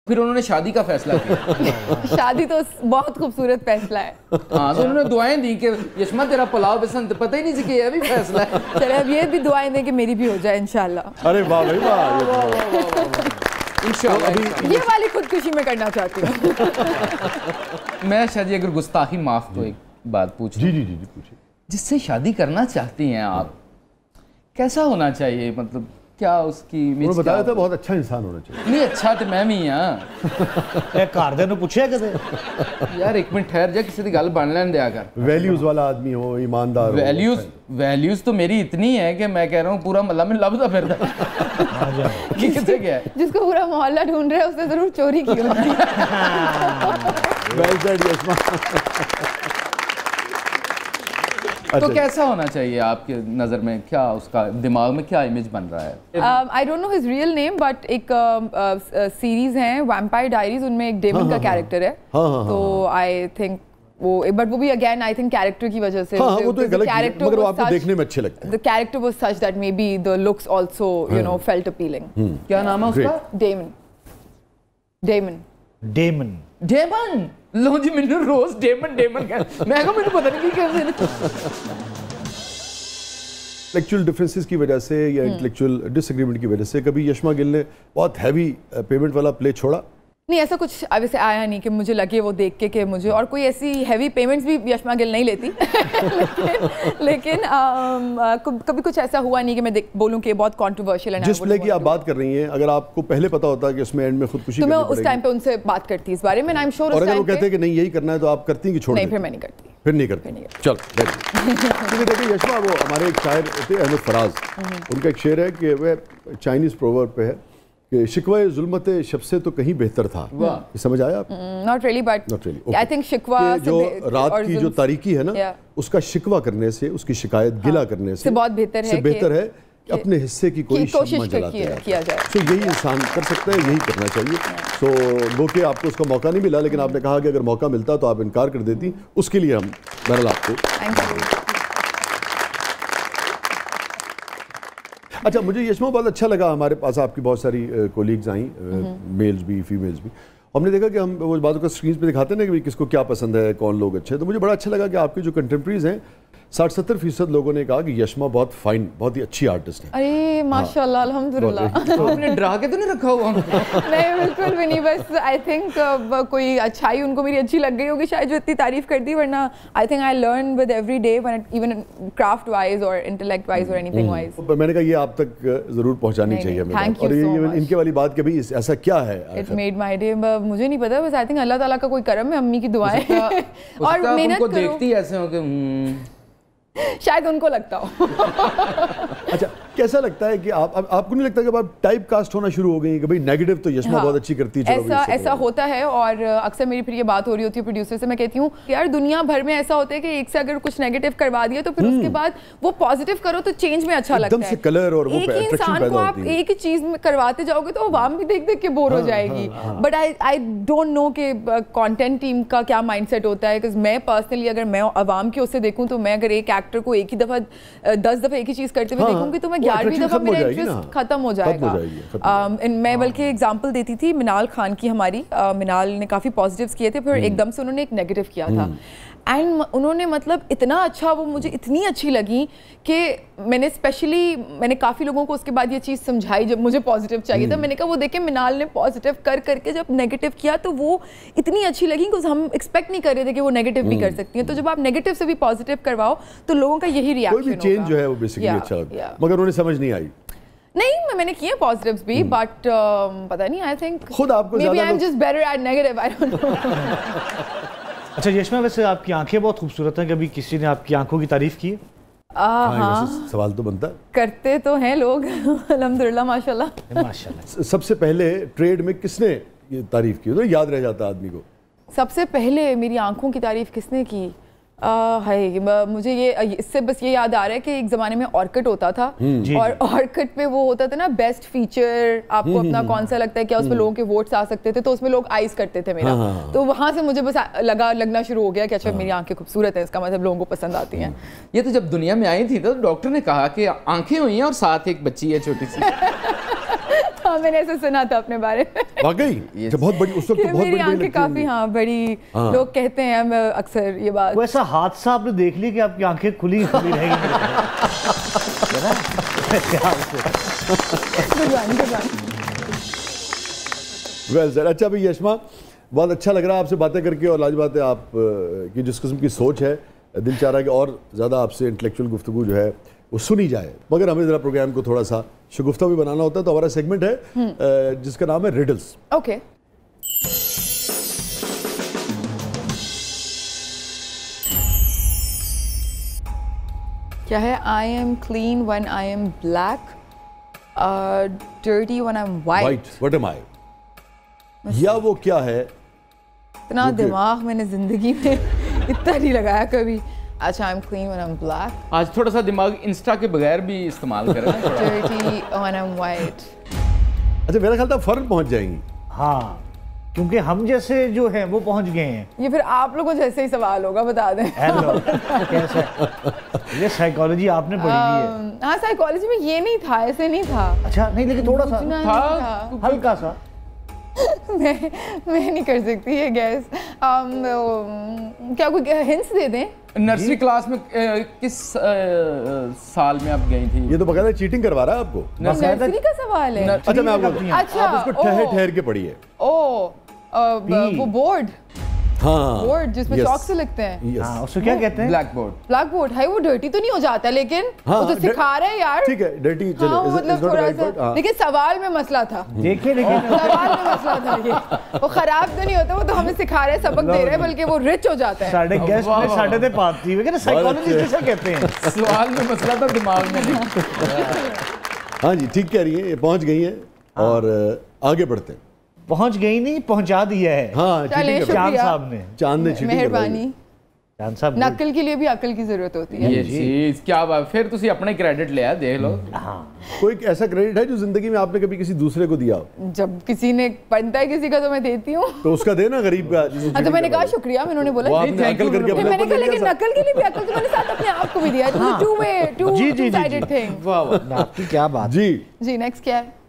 پھر انہوں نے شادی کا فیصلہ کیا. شادی تو بہت خوبصورت فیصلہ ہے. ہاں تو انہوں نے دعائیں دی کہ یشما تیرا پلاؤ پسند, پتہ ہی نہیں سی کہ یہ بھی فیصلہ ہے. چلے اب یہ بھی دعائیں دیں کہ میری بھی ہو جائے انشاءاللہ. ارے واہ بھائی واہ, یہ والی خودکشی میں کرنا چاہتی ہوں. میں شاہ جی اگر گستاخی معاف تو ایک بات پوچھوں. جی جی جی پوچھیں. جس سے شادی کرنا چاہتی ہیں آپ, کیسا ہونا چاہیے, مطلب کیا اس کی انہوں نے بتایا تھا بہت اچھا انسان ہونا چاہیے. نہیں اچھا تو میں بھی ہاں. گھر دے نوں پوچھیا کدے یار ایک منٹ ٹھہر جا, کسی دی گل بن لین دیا کر. ویلیوز والا آدمی ہو, ایماندار ہو. ویلیوز تو میری اتنی ہے کہ میں کہہ رہا ہوں پورا محلہ میں لبدا پھرتا کہ کسے کیا ہے. جس کو پورا محلہ ڈھونڈ رہا ہے اس نے ضرور چوری کی ہوتی ہے. Well said Yashma. تو کیسا ہونا چاہیے آپ کے نظر میں, کیا اس کا دماغ میں کیا امیج بن رہا ہے؟ I don't know his real name but ایک سیریز ہیں ویمپائر ڈائریز, ان میں ایک ڈیمن کا کیریکٹر ہے. تو I think وہ بٹ وہ بھی اگین آئی تھنک کیریکٹر کی وجہ سے, وہ تو ایک الگ چیز ہے مگر وہ آپ کو دیکھنے میں اچھے لگتے ہیں. The character was such that maybe the looks also you know felt appealing. کیا نام ہے اس کا؟ ڈیمن. لو جی مینوں روز ڈیمن کہہ, میں کہا مینوں پتہ نہیں کی کہتے ہیں. انٹلیکچوئل ڈفرینسز کی وجہ سے یا انٹلیکچوئل ڈس ایگریمنٹ کی وجہ سے کبھی یشما گل نے بہت ہیوی پیمنٹ والا پلے چھوڑا؟ نہیں ایسا کچھ اب سے آیا نہیں کہ مجھے لگے وہ دیکھ کے کہ مجھے, اور کوئی ایسی ہیوی پیمنٹس بھی یشما گل نہیں لیتی. لیکن کبھی کچھ ایسا ہوا نہیں کہ میں بولوں کہ بہت کانٹروورشل ہے. جس پلے کی آپ بات کر رہی ہیں, اگر آپ کو پہلے پتا ہوتا کہ اس میں اینڈ میں خودکشی تو میں اس ٹائم پہ ان سے بات کرتی اس بارے میں. آئی ایم شیور اور اگر وہ کہتے ہیں کہ نہیں یہی کرنا ہے تو آپ کرتی ہیں کہ چھوڑ دیں؟ نہیں, پھر میں نہیں کرتی. پھر نہیں کرتی. چل دیکھیں یشما, وہ ہمارے ایک شاعر تھے احمد فراز, ان کا ایک شعر ہے کہ وہ چائنیز پروورب پہ ہے کہ شکوہ ظلمت شب سے تو کہیں بہتر تھا. یہ سمجھ آیا آپ؟ Not really but I think شکوہ جو رات کی جو تاریکی ہے نا, اس کا شکوہ کرنے سے, اس کی شکایت گلہ کرنے سے بہت بہتر ہے کہ اپنے حصے کی کوئی شمع جلاتے ہیں. تو یہی انسان کر سکتا ہے, یہی کرنا چاہیے. تو گو کہ آپ کو اس کا موقع نہیں ملا, لیکن آپ نے کہا کہ اگر موقع ملتا تو آپ انکار کر دیتی. اس کے لیے ہم بہرحال آپ کو. اچھا مجھے یشما بہت اچھا لگا, ہمارے پاس آپ کی بہت ساری کولیگز آئیں, میلز بھی فیمیلز بھی. ہم نے دیکھا کہ ہم وہ بعض اوقات اسکرینس پہ دکھاتے ہیں نا کہ کس کو کیا پسند ہے, کون لوگ اچھے ہیں. تو مجھے بڑا اچھا لگا کہ آپ کے جو کنٹمپریز ہیں 60-70% لوگوں نے کہا کہ یشما بہت فائن, بہت ہی اچھی آرٹسٹ ہے. ارے ماشاءاللہ الحمدللہ. آپ نے ڈرا کے تو نہیں رکھا ہوا؟ نہیں بالکل بھی نہیں, بس آئی تھنک کوئی اچھائی ان کو میری اچھی لگ گئی ہوگی شاید جو اتنی تعریف کر دی, ورنہ I think I learn with every day even craft wise اور انٹلیکٹ وائز اور اینی تھنگ وائز. میں نے کہا یہ آپ تک ضرور پہنچانی چاہیے ہمیں. اور ان کے والی بات کہ بھائی ایسا کیا ہے, اٹ میڈ مائی ڈے. مجھے نہیں پتا, بس آئی تھنک اللہ تعالیٰ کا کوئی کرم ہے, امی کی دعائیں اور محنت کو دیکھتی ایسے ہو کہ شاید ان کو لگتا ہو. اچھا کیسا لگتا ہے کہ آپ کو نہیں لگتا کہ آپ ٹائپ کاسٹ ہونا شروع ہو گئی کہ بھئی نیگیٹو تو یشما بہت اچھی کرتی ہے؟ ایسا ہوتا ہے, اور اکثر میری پھر یہ بات ہو رہی ہوتی ہے پروڈیوسر سے, میں کہتی ہوں یار دنیا بھر میں ایسا ہوتا ہے کہ ایک سے اگر کچھ نیگیٹو کروا دیا تو پھر اس کے بعد وہ پازیٹیو کرو تو چینج میں اچھا لگتا ہے. ایک دم سے کلر اور وہ ایک ہی انسان کو آپ ایک ہی چیز میں کرواتے جاؤ گے تو عوام بھی دیکھ دیکھ کے بور ہو جائے گی. بٹ آئی ڈونٹ نو کہ کانٹینٹ ٹیم کا کیا مائنڈ سیٹ ہوتا ہے. کہ میں پرسنلی اگر میں عوام کی اس سے دیکھوں تو میں اگر ایک ایکٹر کو ایک ہی دفعہ 10 دفعہ ایک ہی چیز کرتے ہوئے دیکھوں گی تو میں 11ویں دفعہ میرا انٹرسٹ ختم ہو جائے گا. میں بلکہ ایگزامپل دیتی تھی منال خان کی, ہماری منال نے کافی پازیٹیوز کیے تھے, پھر ایک دم سے انہوں نے ایک نیگیٹو کیا تھا, اینڈ انہوں نے مطلب اتنا اچھا, وہ مجھے اتنی اچھی لگی کہ میں نے کافی لوگوں کو اس کے بعد یہ چیز سمجھائی جب مجھے پازیٹیو چاہیے تھا. میں نے کہا وہ دیکھیں منال نے پازیٹیو کر کے جب نیگیٹو کیا تو وہ اتنی اچھی لگی کہ ہم ایکسپیکٹ نہیں کر رہے تھے کہ وہ نیگیٹو بھی کر سکتی ہیں. تو جب آپ نیگیٹو سے بھی پازیٹیو کرواؤ تو لوگوں کا یہی ریاکشن ہوگا. کوئی بھی چینج جو ہے وہ بیسیکلی اچھا ہوتا ہے, مگر انہیں سمجھ نہیں آئی. نہیں میں نے کیے پازیٹیوز بھی, بٹ پتہ نہیں, آئی تھنک خود آپ کو maybe I'm just better at negative, I don't know. اچھا یشما ویسے آپ کی آنکھیں بہت خوبصورت ہیں, کبھی کسی نے آپ کی آنکھوں کی تعریف کی ہے؟ ہاں سوال تو بنتا ہے, کرتے تو ہیں لوگ الحمدللہ ماشاءاللہ. سب سے پہلے ٹریڈ میں کس نے یہ تعریف کی, تو یاد رہ جاتا آدمی کو؟ سب سے پہلے میری آنکھوں کی تعریف کس نے کی؟ مجھے یہ اس سے بس یہ یاد آ رہا ہے کہ ایک زمانے میں آرکٹ ہوتا تھا, اور آرکٹ پہ وہ ہوتا تھا نا بیسٹ فیچر, آپ کو اپنا کون سا لگتا ہے, کیا اس میں لوگوں کے ووٹس آ سکتے تھے, تو اس میں لوگ آئیز کرتے تھے میرا. تو وہاں سے مجھے بس لگنا شروع ہو گیا کہ اچھا میری آنکھیں خوبصورت ہیں, اس کا مطلب لوگوں کو پسند آتی ہیں. یہ تو جب دنیا میں آئی تھی تو ڈاکٹر نے کہا کہ آنکھیں ہوئی ہیں اور ساتھ ایک بچی ہے چھوٹی سی. ہاں میں نے ایسے سنا تھا اپنے بارے میں واقعی بہت بڑی اس وقت میری آنکھیں کافی ہاں بڑی لوگ کہتے ہیں اکثر یہ بات. وہ ایسا حادثہ آپ نے دیکھ لیا کہ آپ کی آنکھیں کھلی کھلی رہ گئی. Well sir. اچھا بھائی یشما بہت اچھا لگ رہا ہے آپ سے باتیں کر کے, اور لاجواب بات ہے آپ کی جس قسم کی سوچ ہے, دل چاہ رہا ہے کہ اور زیادہ آپ سے انٹلیکچوئل گفتگو جو ہے وہ سنی جائے, مگر ہمیں ذرا پروگرام کو تھوڑا سا شگفتہ بھی بنانا ہوتا ہے. تو ہمارا سیگمنٹ ہے جس کا نام ہے ریڈلز. اوکے کیا ہے؟ I am clean when I am black, dirty when I'm white. What am I? یا وہ کیا ہے؟ اتنا دماغ میں نے زندگی میں اتنا نہیں لگایا کبھی. اچھا I'm clean when I'm black. آج تھوڑا سا دماغ انسٹا کے بغیر بھی استعمال کریں. Dirty when I'm white. اچھا میرا خیال تھا فوراً پہنچ جائیں گی. ہاں کیونکہ ہم جیسے جو ہیں وہ پہنچ گئے ہیں. یہ پھر آپ لوگوں جیسے ہی سوال ہوگا, بتا دیں. کیسا یہ سائیکالوجی آپ نے پڑھی ہوئی ہے؟ ہاں سائیکالوجی میں یہ نہیں تھا, ایسے نہیں تھا. اچھا نہیں لیکن تھوڑا سا تھا ہلکا سا. میں نہیں کر سکتی یہ گیس. کیا کوئی ہنٹس دے دیں؟ نرسری کلاس میں کس سال میں آپ گئی تھی؟ یہ تو بغیر چیٹنگ کروا رہا ہے آپ کو. نرسری کا سوال ہے. اچھا میں آپ کو اس کو ٹھہر کے پڑھیے. وہ بورڈ, ہاں بورڈ جس میں چاک سے لکھتے ہیں. ہاں اس کو کیا کہتے ہیں؟ Black board. بلیک بورڈ ہے. وہ ڈرٹی تو نہیں ہو جاتا لیکن وہ تو سکھا رہے ہیں یار. ٹھیک ہے ڈرٹی چلے, مطلب تھوڑا سا, لیکن سوال میں مسئلہ تھا. دیکھیں لیکن سوال میں مسئلہ تھا. یہ وہ خراب تو نہیں ہوتا, وہ تو ہمیں سکھا رہے ہیں, سبق دے رہے ہیں, بلکہ وہ رچ ہو جاتا ہے. ساڑھے گیسٹ نے ساڑھے دے پاتی ہوئے کہ سائیکالوجی کسے کہتے ہیں؟ سوال میں مسئلہ تھا, دماغ میں نہیں. ہاں جی ٹھیک کہہ رہی ہیں, یہ پہنچ گئی ہیں اور آگے بڑھتے ہیں. پہنچ گئی نہیں, پہنچا دیا ہے. ہاں چاند صاحب نے. چاند نے چیٹنگ مہربانی. چاند صاحب نقل کے لیے بھی عقل کی ضرورت ہوتی ہے. یہ چیز کیا بات, پھر تسی اپنے کریڈٹ لیا, دیکھ لو. کوئی ایسا کریڈٹ ہے جو زندگی میں آپ نے کبھی کسی دوسرے کو دیا ہو؟ جب کسی نے بنتا ہے کسی کا تو میں دیتی ہوں. تو اس کا دینا غریب کا. تو میں نے کہا شکریہ, انہوں نے بولا عقل کر کے میں نے کہا لیکن نقل کے لیے بھی عقل تو میں نے ساتھ اپنے آپ کو بھی دیا. Two sided thing. واہ واہ آپ کی کیا بات. جی نیکسٹ کیا ہے؟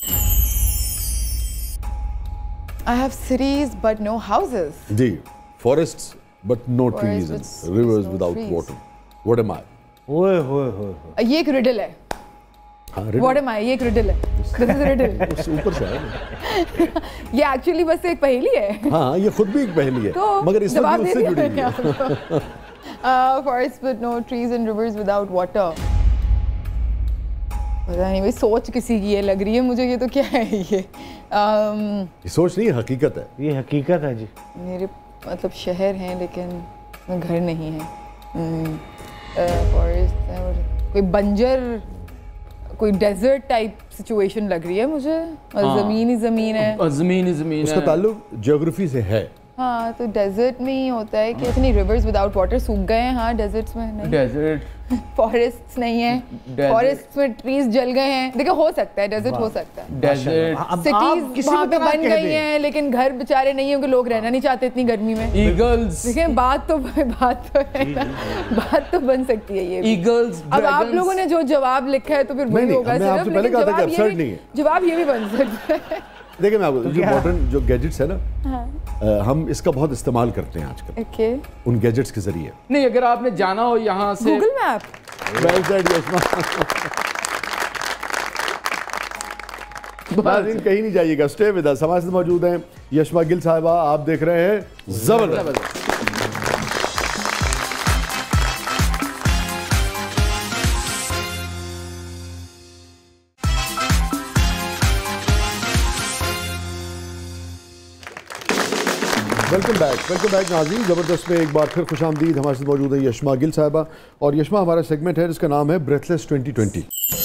I have cities but no houses. G forests but no trees and rivers without water. What am I? اوئے ہوئے ہوئے. یہ ایک riddle ہے. What am I? یہ ایک riddle ہے. This is a riddle. اس اوپر سے ہے. یہ ایکچولی بس ایک پہیلی ہے. ہاں یہ خود بھی ایک پہیلی ہے, مگر اس وقت اس سے جڑی ہے. Forests but no trees and rivers without water. پتہ نہیں بھائی, سوچ کسی کی یہ لگ رہی ہے مجھے. یہ تو کیا ہے یہ؟ سوچ نہیں, حقیقت ہے. یہ حقیقت ہے جی. میرے مطلب شہر ہیں لیکن میں گھر نہیں ہے. کوئی بنجر, کوئی ڈیزرٹ ٹائپ سچویشن لگ رہی ہے مجھے, اور زمین ہی زمین ہے. زمین ہی زمین اس کا تعلق جیوگرافی سے ہے. ہاں تو ڈیزرٹ میں ہی ہوتا ہے کہ اتنی ریورز وداؤٹ واٹر سوکھ گئے ہیں. ہاں ڈیزرٹس میں نہیں. ڈیزرٹ فارسٹس نہیں ہیں. فارسٹس میں ٹریز جل گئے ہیں. دیکھیں ہو سکتا ہے ڈیزرٹ ہو سکتا ہے. ڈیزرٹ سٹیز وہاں پہ بن گئی ہیں لیکن گھر بیچارے نہیں ہیں, کہ لوگ رہنا نہیں چاہتے اتنی گرمی میں. ایگلز. دیکھیں بات تو ہے نا, بات تو بن سکتی ہے یہ. ایگلز. اب آپ لوگوں نے جو جواب لکھا ہے تو پھر وہی ہوگا صرف, لیکن جواب یہ بھی بن سکتا ہے. دیکھیں میں آپ کو جو ماڈرن جو گیجٹس ہے نا, ہم اس کا بہت استعمال کرتے ہیں آج کل ان گیجٹس کے ذریعے. نہیں اگر آپ نے جانا ہو یہاں سے گوگل میپ. ناظرین کہیں نہیں جائیے گا, اسٹے ود اس. ہمارے ساتھ موجود ہیں یشما گل صاحبہ, آپ دیکھ رہے ہیں زبردست. ویلکم بیک ناظرین. زبردست میں ایک بار پھر خوش آمدید. ہمارے ساتھ موجود ہیں یشما گل صاحبہ, اور یشما ہمارا سیگمنٹ ہے جس کا نام ہے breathless 2020.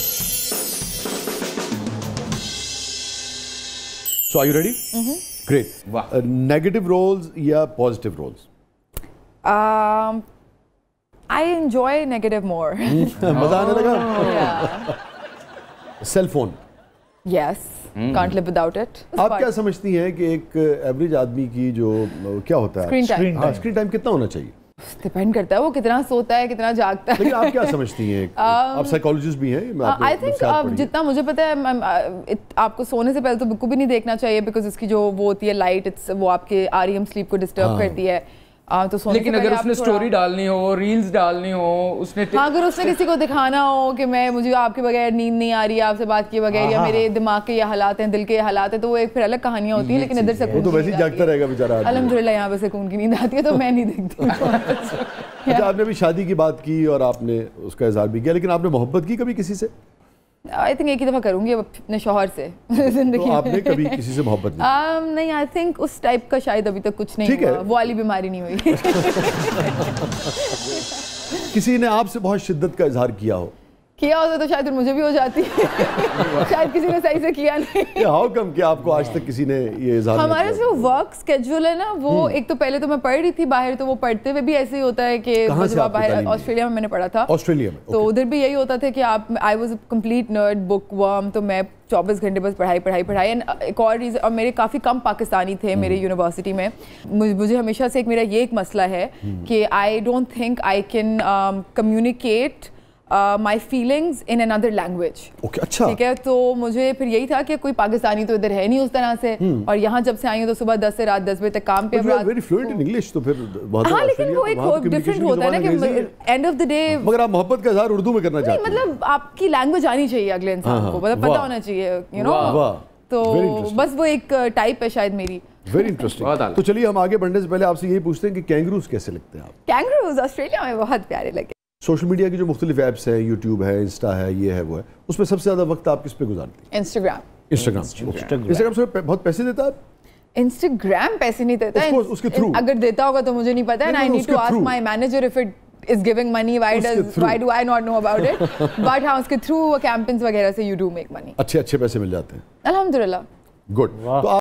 So are you ready? Great. Negative roles یا positive roles? I enjoy negative more. مزہ آنے لگا. Cell phone. Yes. Can't live without it. آپ کیا سمجھتی ہیں کہ ایک ایوریج آدمی کی جو کیا ہوتا ہے اسکرین ٹائم کتنا ہونا چاہیے؟ डिपेंड करता है वो कितना सोता है कितना जागता है. लेकिन आप क्या समझती हैं, आप साइकोलॉजिस्ट भी हैं? आई थिंक जितना मुझे पता है आपको सोने से पहले तो बिल्कुल भी नहीं देखना चाहिए, बिकॉज इसकी जो वो होती है लाइट, वो आपके REM स्लीप को डिस्टर्ब करती है. तो लेकिन अगर उसने स्टोरी डालनी हो, रील्स डालनी हो, उसने अगर उसने किसी को दिखाना हो कि मुझे आपके बगैर नींद नहीं आ रही है, आपसे बात किए बगैर, या मेरे दिमाग के ये हालात हैं, दिल के ये हालात हैं, तो वो एक फिर अलग कहानियां होती हैं. लेकिन इधर से वो तो वैसे ही जागता रहेगा बेचारा. अल्हम्दुलिल्लाह यहाँ पे सुकून की नींद आती है, तो मैं नहीं देखती. अच्छा, आपने अभी शादी की बात की और आपने उसका इज़हार भी किया, लेकिन आपने मोहब्बत की कभी किसी से? आई थिंक एक ही दफ़ा करूँगी अपने शौहर से जिंदगी तो आपने कभी किसी से मोहब्बत नहीं? नहीं, आई थिंक उस टाइप का शायद अभी तक कुछ नहीं हुआ. वो वाली बीमारी नहीं हुई. किसी ने आपसे बहुत शिद्दत का इजहार किया होता तो शायद मुझे भी हो जाती है. शायद किसी ने सही से किया नहीं. हाउ कम कि आपको आज तक किसी ने ये इजहार? हमारा जो वर्क स्केड्यूल है ना, वो एक तो पहले तो मैं पढ़ रही थी बाहर, तो वो पढ़ते हुए भी ऐसे ही होता है कि जब आप बाहर, ऑस्ट्रेलिया में मैंने पढ़ा था. ऑस्ट्रेलिया में? तो उधर भी यही होता था कि आप, I was a complete nerd, bookworm. तो मैं 24 घंटे बस पढ़ाई. एंड एक और रीज़न, और मेरे काफ़ी कम पाकिस्तानी थे मेरे यूनिवर्सिटी में. मुझे हमेशा से मेरा ये एक मसला है कि I don't think I can communicate my feelings in another language. Okay, अच्छा. ठीक है, तो मुझे फिर यही था कि कोई पाकिस्तानी तो इधर है नहीं उस तरह से, और यहाँ जब से आई हूँ तो सुबह 10 से रात 10 बजे तक काम पे. वेरी फ्लुएंट इन इंग्लिश, तो फिर हाँ, लेकिन वो एक डिफरेंट होता है ना कि एंड ऑफ द डे. मगर आप मोहब्बत का इजहार उर्दू में करना चाहते हैं? मतलब आपकी लैंग्वेज आनी चाहिए अगले इंसान को, मतलब पता होना चाहिए, यू नो. तो बस वो एक टाइप है शायद मेरी. Very interesting. तो चलिए हम आगे बढ़ने से पहले आपसे यही पूछते हैं कि कैंगरूज कैसे लगते हैं आप? कैंगरूज ऑस्ट्रेलिया में बहुत प्यारे लगे. सोशल मीडिया की जो मुख्तलिफ ऐप्स हैं, यूट्यूब है, इंस्टा है, ये है वो है, उसमें सबसे ज़्यादा वक्त आप किस पे गुजारती हैं? इंस्टाग्राम से बहुत पैसे देता है? इंस्टाग्राम पैसे नहीं देता है. उसके थ्रू अगर देता होगा तो मुझे नहीं पता है. I need to ask my manager if it is giving money, why do I not know about it? But हाँ, उसके थ्रू कैंपेन्स वगैरह से you do make money. अच्छे पैसे मिल जाते हैं? अल्हम्दुलिल्लाह. गुड.